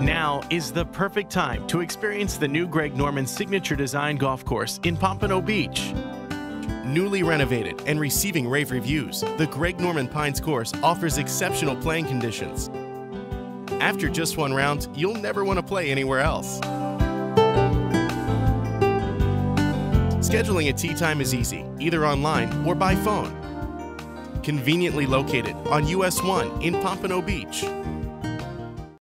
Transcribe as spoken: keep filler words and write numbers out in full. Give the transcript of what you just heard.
Now is the perfect time to experience the new Greg Norman Signature Design Golf Course in Pompano Beach. Newly renovated and receiving rave reviews, the Greg Norman Pines course offers exceptional playing conditions. After just one round, you'll never want to play anywhere else. Scheduling a tee time is easy, either online or by phone. Conveniently located on U S one in Pompano Beach.